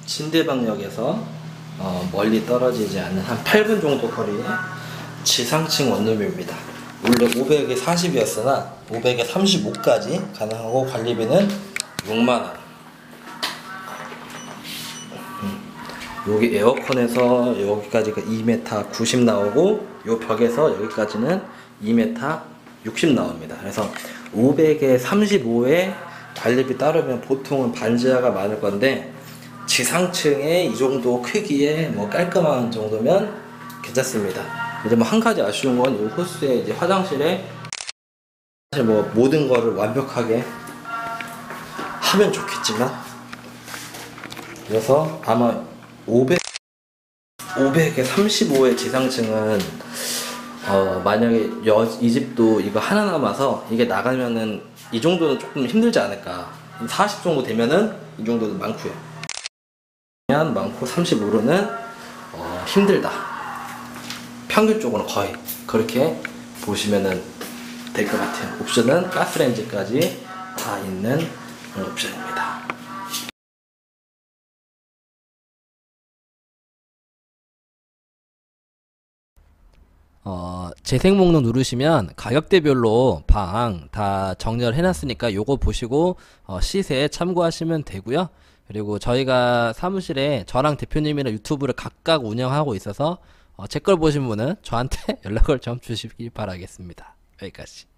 신대방역에서 멀리 떨어지지 않는 한 8분 정도 거리의 지상층 원룸입니다. 원래 500에 40이었으나 500에 35까지 가능하고 관리비는 6만원. 여기 에어컨에서 여기까지가 2m 90 나오고 요 벽에서 여기까지는 2m 60 나옵니다. 그래서 500에 35에 관리비 따르면 보통은 반지하가 많을 건데 지상층에 이 정도 크기에 뭐 깔끔한 정도면 괜찮습니다. 이제 뭐 한 가지 아쉬운 건 이 호스에 이제 화장실에 사실 뭐 모든 거를 완벽하게 하면 좋겠지만, 그래서 아마 500에 35의 지상층은 만약에 이 집도 이거 하나 남아서 이게 나가면은 이 정도는 조금 힘들지 않을까. 40 정도 되면은 이 정도는 많고요. 많고 35로는 힘들다. 평균적으로 거의 그렇게 보시면은 될 것 같아요. 옵션은 가스레인지까지 다 있는 그런 옵션입니다. 재생 목록 누르시면 가격대별로 방 다 정렬 해놨으니까 요거 보시고 시세 참고하시면 되고요. 그리고 저희가 사무실에 저랑 대표님이랑 유튜브를 각각 운영하고 있어서 제 걸 보신 분은 저한테 연락을 좀 주시길 바라겠습니다. 여기까지.